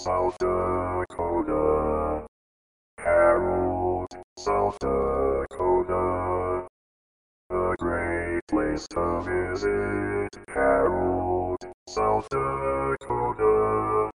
South Dakota. Harrold, South Dakota. A great place to visit.